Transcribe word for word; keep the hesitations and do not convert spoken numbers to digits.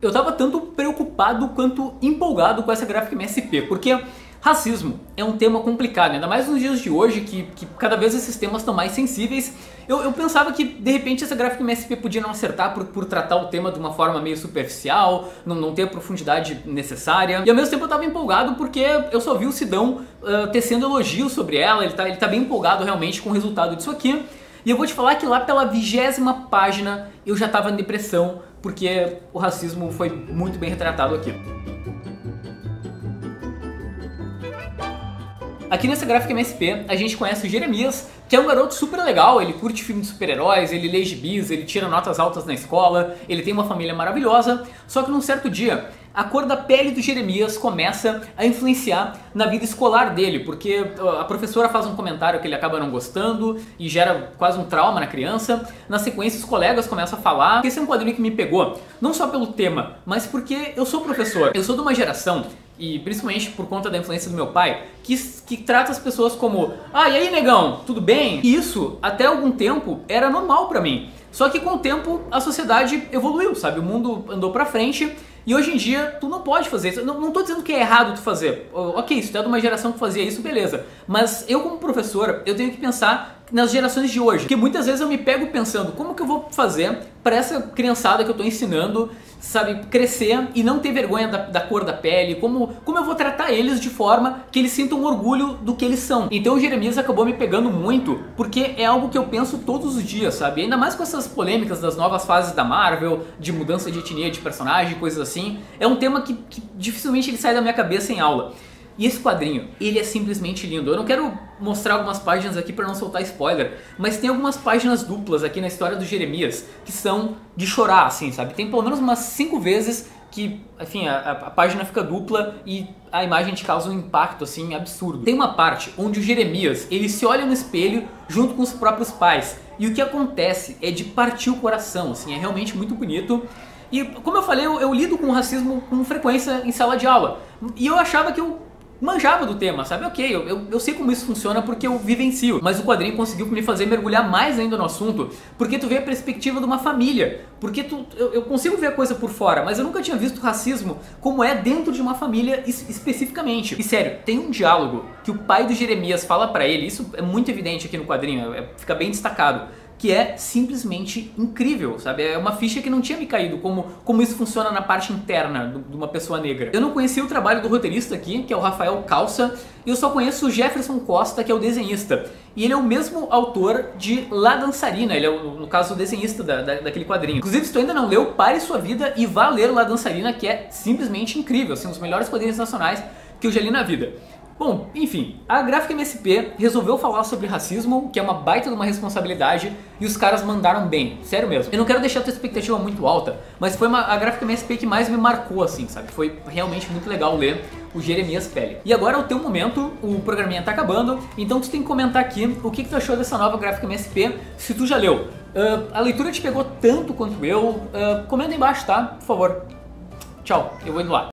Eu tava tanto preocupado quanto empolgado com essa Graphic M S P, porque racismo é um tema complicado, ainda mais nos dias de hoje, que, que cada vez esses temas estão mais sensíveis. Eu, eu pensava que, de repente, essa Graphic M S P podia não acertar por, por tratar o tema de uma forma meio superficial, não, não ter a profundidade necessária. E ao mesmo tempo eu tava empolgado porque eu só vi o Sidão uh, tecendo elogios sobre ela, ele tá, ele tá bem empolgado realmente com o resultado disso aqui. E eu vou te falar que lá pela vigésima página eu já tava em depressão, porque o racismo foi muito bem retratado aqui. Aqui nessa Graphic M S P a gente conhece o Jeremias, que é um garoto super legal, ele curte filme de super-heróis, ele lê gibis, ele tira notas altas na escola, ele tem uma família maravilhosa, só que num certo dia a cor da pele do Jeremias começa a influenciar na vida escolar dele, porque a professora faz um comentário que ele acaba não gostando e gera quase um trauma na criança. Na sequência os colegas começam a falar que esse é um quadrinho que me pegou, não só pelo tema, mas porque eu sou professor, eu sou de uma geração, e principalmente por conta da influência do meu pai, que, que trata as pessoas como: ah, e aí negão, tudo bem? E isso, até algum tempo, era normal pra mim. Só que com o tempo a sociedade evoluiu, sabe? O mundo andou pra frente e hoje em dia tu não pode fazer isso. Não, não tô dizendo que é errado tu fazer. Ok, se tu é de uma geração que fazia isso, beleza. Mas eu como professora, eu tenho que pensar nas gerações de hoje. Porque muitas vezes eu me pego pensando como que eu vou fazer para essa criançada que eu tô ensinando, sabe, crescer e não ter vergonha da, da cor da pele, como, como eu vou tratar eles de forma que eles sintam orgulho do que eles são. Então o Jeremias acabou me pegando muito, porque é algo que eu penso todos os dias, sabe? Ainda mais com essas polêmicas das novas fases da Marvel, de mudança de etnia de personagem, coisas assim. É um tema que, que dificilmente ele sai da minha cabeça em aula. E esse quadrinho, ele é simplesmente lindo. Eu não quero mostrar algumas páginas aqui para não soltar spoiler, mas tem algumas páginas duplas aqui na história do Jeremias que são de chorar, assim, sabe? Tem pelo menos umas cinco vezes que, enfim, a, a página fica dupla e a imagem te causa um impacto, assim, absurdo. Tem uma parte onde o Jeremias, ele se olha no espelho junto com os próprios pais, e o que acontece é de partir o coração, assim, é realmente muito bonito. E, como eu falei, eu, eu lido com o racismo com frequência em sala de aula, e eu achava que eu manjava do tema, sabe? Ok, eu, eu, eu sei como isso funciona porque eu vivencio, mas o quadrinho conseguiu me fazer mergulhar mais ainda no assunto, porque tu vê a perspectiva de uma família, porque tu, eu, eu consigo ver a coisa por fora, mas eu nunca tinha visto racismo como é dentro de uma família es especificamente. E sério, tem um diálogo que o pai do Jeremias fala pra ele, isso é muito evidente aqui no quadrinho, é, fica bem destacado, que é simplesmente incrível, sabe? É uma ficha que não tinha me caído, como, como isso funciona na parte interna do, de uma pessoa negra. Eu não conhecia o trabalho do roteirista aqui, que é o Rafael Calça, e eu só conheço o Jefferson Costa, que é o desenhista. E ele é o mesmo autor de La Dançarina, ele é, o, no caso, o desenhista da, da, daquele quadrinho. Inclusive, se tu ainda não leu, pare sua vida e vá ler La Dançarina, que é simplesmente incrível, assim, um dos melhores quadrinhos nacionais que eu já li na vida. Bom, enfim, a Graphic M S P resolveu falar sobre racismo, que é uma baita de uma responsabilidade, e os caras mandaram bem, sério mesmo. Eu não quero deixar a tua expectativa muito alta, mas foi uma, a Graphic M S P que mais me marcou, assim, sabe? Foi realmente muito legal ler o Jeremias Pele. E agora é o teu momento, o programinha tá acabando, então tu tem que comentar aqui o que, que tu achou dessa nova Graphic M S P, se tu já leu. Uh, a leitura te pegou tanto quanto eu, uh, comenta aí embaixo, tá? Por favor. Tchau, eu vou indo lá.